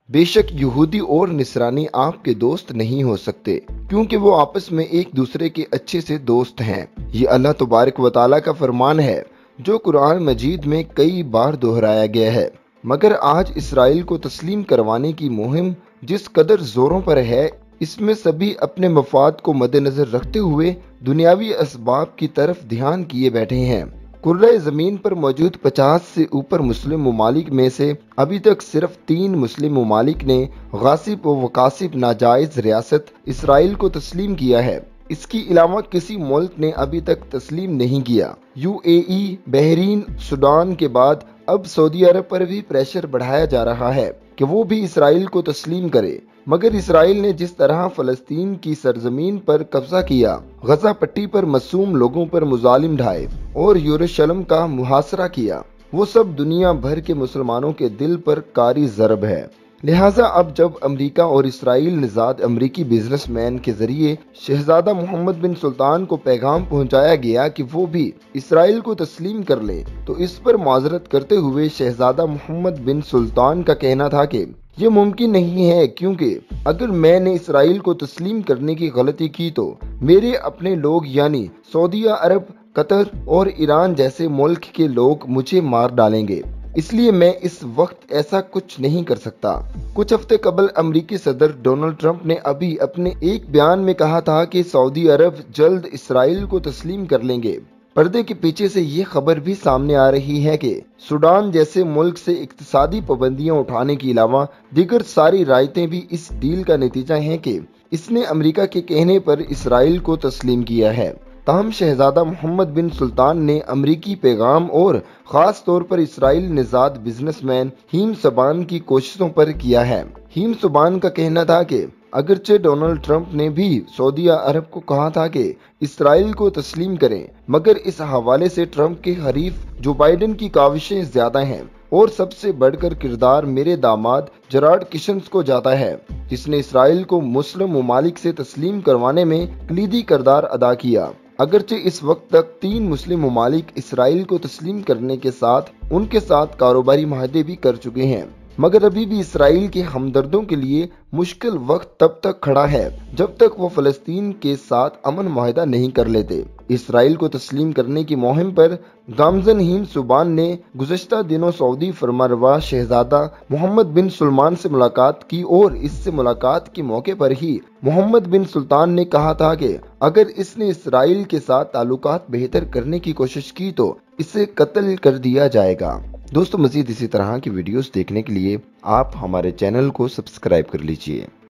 बेशक यहूदी और निसरानी आपके दोस्त नहीं हो सकते, क्योंकि वो आपस में एक दूसरे के अच्छे से दोस्त हैं। ये अल्लाह तबारक व तआला का फरमान है जो कुरान मजीद में कई बार दोहराया गया है। मगर आज इसराइल को तस्लीम करवाने की मुहिम जिस कदर जोरों पर है, इसमें सभी अपने मफाद को मद्देनजर रखते हुए दुनियावी असबाब की तरफ ध्यान किए बैठे हैं। कुर्रा ज़मीन पर मौजूद 50 से ऊपर मुस्लिम ममालिक में से अभी तक सिर्फ 3 मुस्लिम ममालिक ने गासिब व वकासिब नाजायज रियासत इसराइल को तस्लीम किया है। इसके अलावा किसी मुल्क ने अभी तक तस्लीम नहीं किया। यूएई, बहरीन, सूडान के बाद अब सऊदी अरब पर भी प्रेशर बढ़ाया जा रहा है कि वो भी इसराइल को तस्लीम करे। मगर इसराइल ने जिस तरह फलस्तीन की सरजमीन पर कब्जा किया, गजा पट्टी पर मासूम लोगों पर मुजालिम ढाए और यरूशलेम का मुहासरा किया, वो सब दुनिया भर के मुसलमानों के दिल पर कारी ज़रब है। लिहाजा अब जब अमेरिका और इसराइल निजाद अमरीकी बिजनेसमैन के जरिए शहजादा मोहम्मद बिन सुल्तान को पैगाम पहुंचाया गया कि वो भी इसराइल को तस्लीम कर ले, तो इस पर माजरत करते हुए शहजादा मोहम्मद बिन सुल्तान का कहना था कि ये मुमकिन नहीं है, क्योंकि अगर मैंने इसराइल को तस्लीम करने की गलती की तो मेरे अपने लोग यानी सऊदी अरब, कतर और ईरान जैसे मुल्क के लोग मुझे मार डालेंगे, इसलिए मैं इस वक्त ऐसा कुछ नहीं कर सकता। कुछ हफ्ते कबल अमेरिकी सदर डोनाल्ड ट्रंप ने अभी अपने एक बयान में कहा था कि सऊदी अरब जल्द इसराइल को तस्लीम कर लेंगे। पर्दे के पीछे से ये खबर भी सामने आ रही है कि सूडान जैसे मुल्क से इक्तिसादी पाबंदियां उठाने के अलावा दीगर सारी रायतें भी इस डील का नतीजा हैं कि इसने अमेरिका के कहने पर इसराइल को तस्लीम किया है। ताहम शहजादा मोहम्मद बिन सुल्तान ने अमरीकी पैगाम और ख़ास तौर पर इसराइल निजाद बिजनेसमैन हीम सबान की कोशिशों पर किया है। हीम सबान का कहना था कि अगरचे डोनाल्ड ट्रंप ने भी सऊदी अरब को कहा था कि इसराइल को तस्लीम करें, मगर इस हवाले से ट्रंप के हरीफ जो बाइडेन की काविशें ज्यादा हैं और सबसे बढ़कर किरदार मेरे दामाद जराड किशन्स को जाता है, जिसने इसराइल को मुस्लिम ममालिक से तस्लीम करवाने में कलीदी किरदार अदा किया। अगरचे इस वक्त तक 3 मुस्लिम ममालिक इसराइल को तस्लीम करने के साथ उनके साथ कारोबारी माहदे भी कर चुके हैं, मगर अभी भी इसराइल के हमदर्दों के लिए मुश्किल वक्त तब तक खड़ा है जब तक वो फलस्तीन के साथ अमन माहिदा नहीं कर लेते। इसराइल को तस्लीम करने की मुहिम पर गामजन हीम सुबान ने गुज़श्ता दिनों सऊदी फरमारवा शहजादा मोहम्मद बिन सुल्तान से मुलाकात की और इससे मुलाकात के मौके पर ही मोहम्मद बिन सुल्तान ने कहा था कि अगर इसने इसराइल के साथ ताल्लुकात बेहतर करने की कोशिश की तो इसे कत्ल कर दिया जाएगा। दोस्तों, मजीद इसी तरह की वीडियोस देखने के लिए आप हमारे चैनल को सब्सक्राइब कर लीजिए।